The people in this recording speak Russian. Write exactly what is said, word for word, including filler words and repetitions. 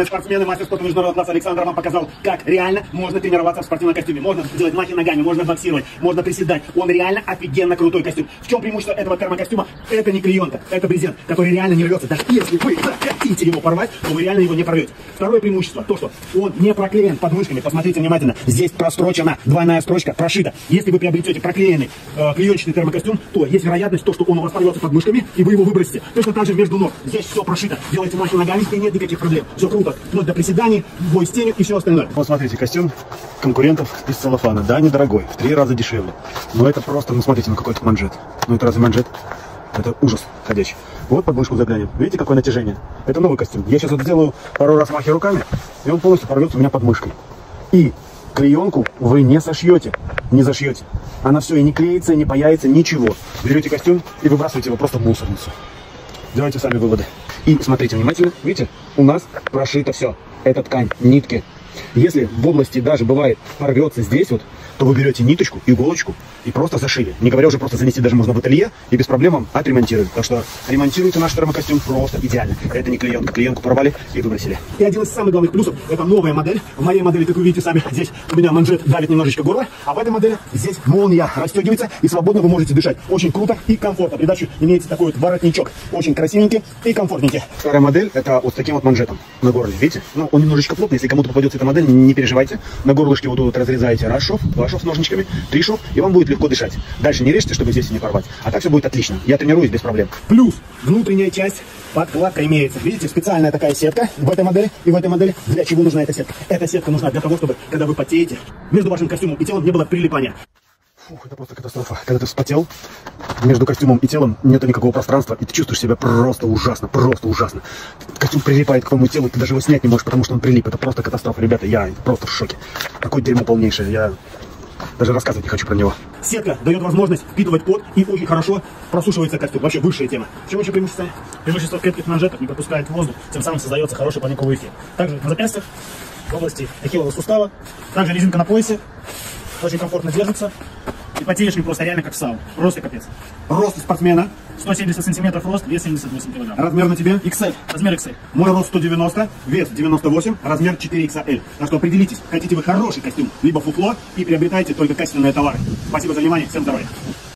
уважаемые спортсмены, мастер спорта международного класса Александр вам показал, как реально можно тренироваться в спортивном костюме. Можно делать махи ногами, можно боксировать, можно приседать. Он реально офигенно крутой костюм. В чем преимущество этого термокостюма? Это не клеенка, это брезент, который реально не рвется. Даже если вы захотите его порвать, то вы реально его не порвете. Второе преимущество, то, что он не проклеен подмышками. Посмотрите внимательно. Здесь прострочена, двойная строчка прошита. Если вы приобретете проклеенный э, клеенчатый термокостюм, то есть вероятность, то, что он у вас порвется подмышками, и вы его выбросите. Точно так же между ног. Здесь все прошито. Делайте махи ногами, и нет никаких проблем. Все круто. Вплоть до приседаний, бой с тенью и все остальное. Вот смотрите, костюм конкурентов из целлофана. Да, недорогой, в три раза дешевле. Но это просто, ну смотрите, ну какой то манжет. Ну это разве манжет? Это ужас ходячий. Вот подмышку заглянем. Видите, какое натяжение? Это новый костюм. Я сейчас вот сделаю пару раз махи руками, и он полностью порвется у меня подмышкой. И клеенку вы не сошьете, не зашьете. Она все и не клеится, и не паяется, ничего. Берете костюм и выбрасываете его просто в мусорницу. Делайте сами выводы. И смотрите внимательно. Видите, у нас прошито все. Это ткань, нитки. Если в области даже бывает порвется здесь вот, то вы берете ниточку, иголочку и просто зашили. Не говоря уже, просто занести даже можно в ателье и без проблем вам отремонтируют. Так что ремонтируйте наш термокостюм просто идеально. Это не клеенка. Клеенку порвали и выбросили. И один из самых главных плюсов — это новая модель. В моей модели, как вы видите сами, здесь у меня манжет давит немножечко горло, а в этой модели здесь молния расстегивается и свободно вы можете дышать. Очень круто и комфортно. Придачу имеется такой вот воротничок. Очень красивенький и комфортненький. Вторая модель — это вот с таким вот манжетом на горле. Видите? Ну, он немножечко плотный. Если кому-то попадется эта модель, не переживайте. На горлышке вот тут разрезаете раз шов, два шов с ножничками, три шов, и вам будет легко дышать. Дальше не режьте, чтобы здесь не порвать. А так все будет отлично. Я тренируюсь без проблем. Плюс внутренняя часть подкладка имеется. Видите, специальная такая сетка в этой модели и в этой модели. Для чего нужна эта сетка? Эта сетка нужна для того, чтобы, когда вы потеете, между вашим костюмом и телом не было прилипания. Фух, это просто катастрофа. Когда ты вспотел, между костюмом и телом нет никакого пространства, и ты чувствуешь себя просто ужасно, просто ужасно. Костюм прилипает к твоему телу, ты даже его снять не можешь, потому что он прилип. Это просто катастрофа. Ребята, я просто в шоке. Такое дерьмо полнейшее. Я даже рассказывать не хочу про него. Сетка дает возможность впитывать пот и очень хорошо просушивается костюм. Вообще высшая тема. В чем еще преимущество? Преимущество крепких манжетов не пропускает воздух, тем самым создается хороший парниковый эффект. Также на запястьях, в области ахиллового сустава, также резинка на поясе. Очень комфортно держится. И потеешь не просто реально как в сауне. Просто капец. Рост спортсмена сто семьдесят сантиметров рост, вес семьдесят восемь килограмм. Размер на тебе икс эль. Размер икс эль. Мой рост сто девяносто, вес девяносто восемь, размер четыре икс эль. Так что определитесь, хотите вы хороший костюм, либо фуфло, и приобретайте только качественные товары. Спасибо за внимание, всем здоровья.